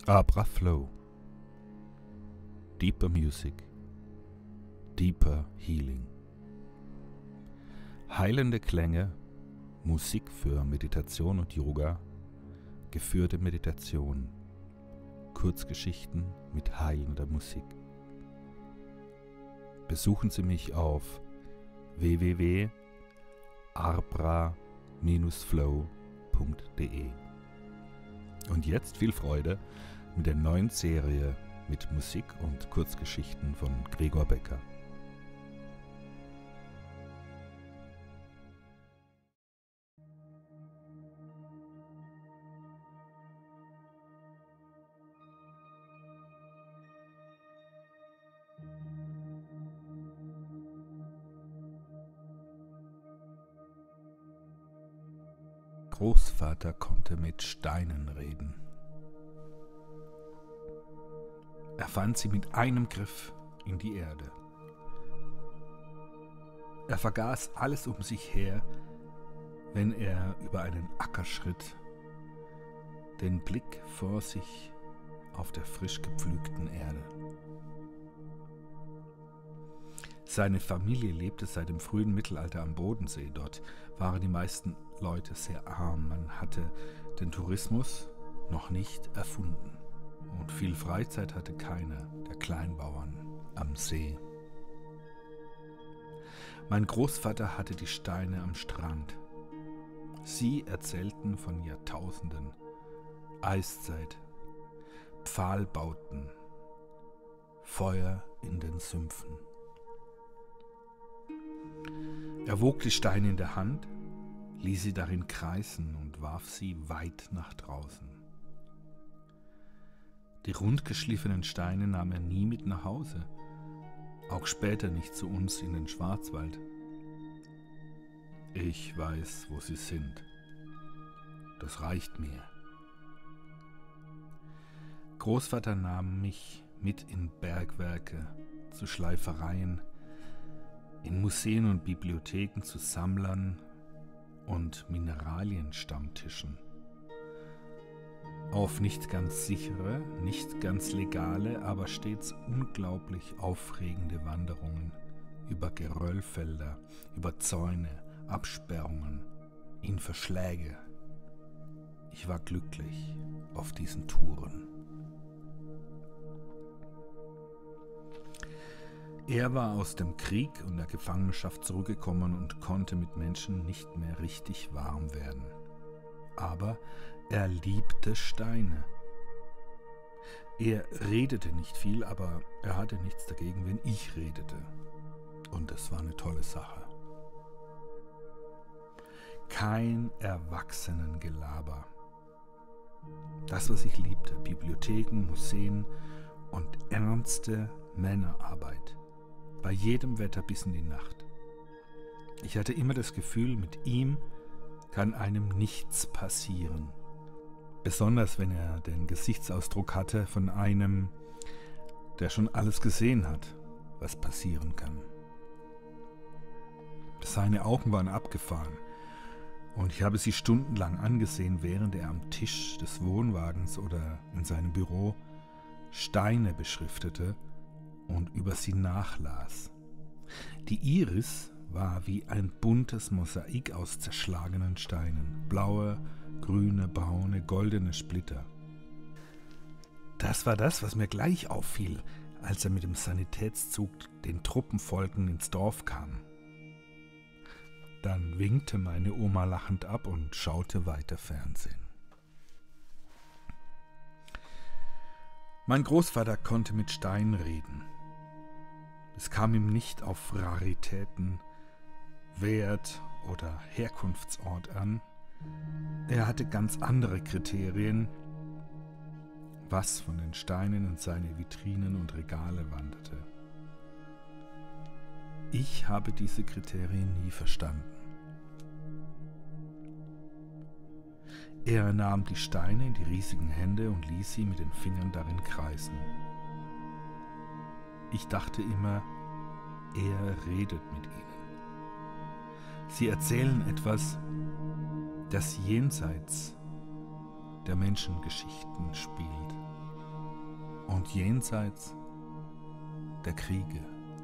Abra Flow. Deeper Music. Deeper Healing. Heilende Klänge, Musik für Meditation und Yoga, geführte Meditation, Kurzgeschichten mit heilender Musik. Besuchen Sie mich auf www.arbra-flow.de. Und jetzt viel Freude mit der neuen Serie mit Musik und Kurzgeschichten von Gregor Becker. Großvater konnte mit Steinen reden. Er fand sie mit einem Griff in die Erde. Er vergaß alles um sich her, wenn er über einen Acker schritt, den Blick vor sich auf der frisch gepflügten Erde. Seine Familie lebte seit dem frühen Mittelalter am Bodensee. Dort waren die meisten Leute sehr arm. Man hatte den Tourismus noch nicht erfunden. Und viel Freizeit hatte keiner der Kleinbauern am See. Mein Großvater hatte die Steine am Strand. Sie erzählten von Jahrtausenden, Eiszeit, Pfahlbauten, Feuer in den Sümpfen. Er wog die Steine in der Hand, ließ sie darin kreisen und warf sie weit nach draußen. Die rundgeschliffenen Steine nahm er nie mit nach Hause, auch später nicht zu uns in den Schwarzwald. Ich weiß, wo sie sind. Das reicht mir. Großvater nahm mich mit in Bergwerke, zu Schleifereien, in Museen und Bibliotheken zu Sammlern und Mineralienstammtischen. Auf nicht ganz sichere, nicht ganz legale, aber stets unglaublich aufregende Wanderungen über Geröllfelder, über Zäune, Absperrungen, in Verschläge. Ich war glücklich auf diesen Touren. Er war aus dem Krieg und der Gefangenschaft zurückgekommen und konnte mit Menschen nicht mehr richtig warm werden. Aber er liebte Steine. Er redete nicht viel, aber er hatte nichts dagegen, wenn ich redete. Und es war eine tolle Sache. Kein Erwachsenengelaber. Das, was ich liebte, Bibliotheken, Museen und ernste Männerarbeit. Bei jedem Wetter bis in die Nacht. Ich hatte immer das Gefühl, mit ihm kann einem nichts passieren. Besonders wenn er den Gesichtsausdruck hatte von einem, der schon alles gesehen hat, was passieren kann. Seine Augen waren abgefahren und ich habe sie stundenlang angesehen, während er am Tisch des Wohnwagens oder in seinem Büro Steine beschriftete und über sie nachlas. Die Iris war wie ein buntes Mosaik aus zerschlagenen Steinen. Blaue, grüne, braune, goldene Splitter. Das war das, was mir gleich auffiel, als er mit dem Sanitätszug den Truppenfolgen ins Dorf kam. Dann winkte meine Oma lachend ab und schaute weiter Fernsehen. Mein Großvater konnte mit Stein reden. Es kam ihm nicht auf Raritäten, Wert oder Herkunftsort an. Er hatte ganz andere Kriterien, was von den Steinen in seine Vitrinen und Regale wanderte. Ich habe diese Kriterien nie verstanden. Er nahm die Steine in die riesigen Hände und ließ sie mit den Fingern darin kreisen. Ich dachte immer, er redet mit ihnen. Sie erzählen etwas, das jenseits der Menschengeschichten spielt. und jenseits der Kriege.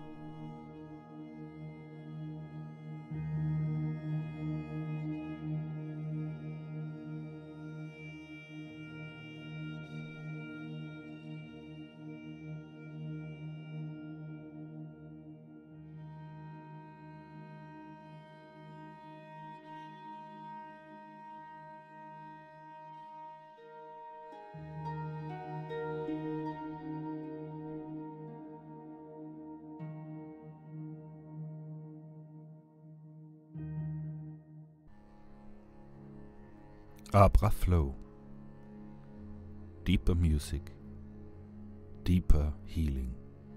Abra Flow. Deeper Music. Deeper Healing.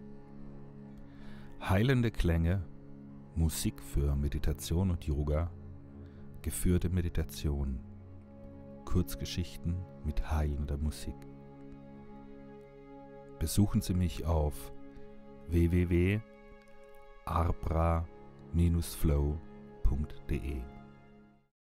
Heilende Klänge, Musik für Meditation und Yoga, geführte Meditation, Kurzgeschichten mit heilender Musik. Besuchen Sie mich auf www.arbra-flow.de.